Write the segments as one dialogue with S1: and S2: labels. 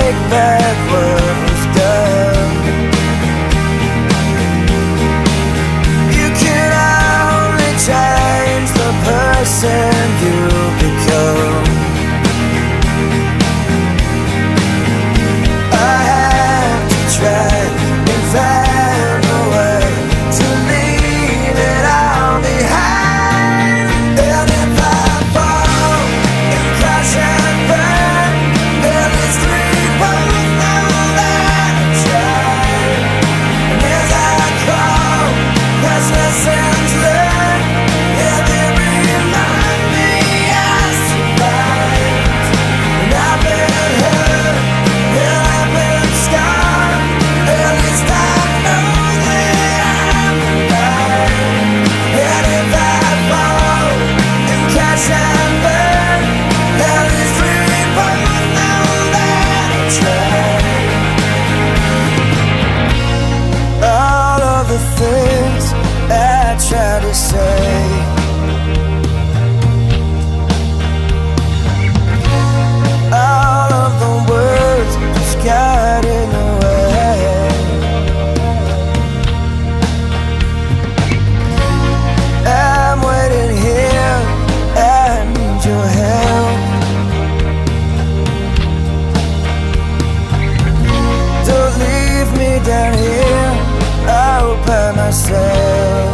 S1: take back what was done. You can only change the person you become. I have to try and find a way to leave it all behind. And if I fall and crash and burn, at least we both know that I tried. And as I crawl past lessons learned, yeah, they remind me I survived. And I've been hurt, and I've been scarred. At least I know that I'm alive. And if I fall and crash and burn, at least we both know that I tried. All of the things I try to say, all of the words just got in the way. I'm waiting here, I need your help. Don't leave me down here all by myself.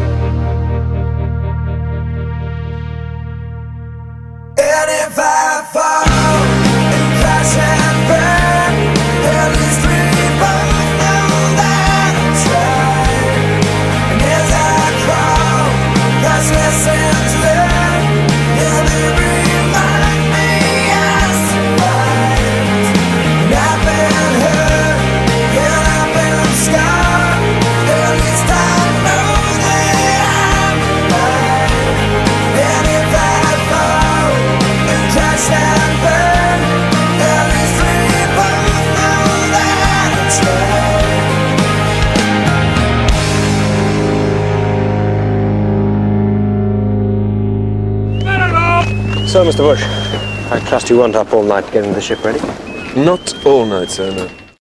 S1: And if I fall and crash and burn, at least we both know that I tried. And as I crawl past lessons learned, yeah, they remind me I survived. And I've been hurt, and I've been scarred. At least I know that I'm alive. And if I fall and crash and burn, at least we both know that I tried.
S2: So, Mr. Bush, I trust you weren't up all night getting the ship ready?
S3: Not all night, sir, no.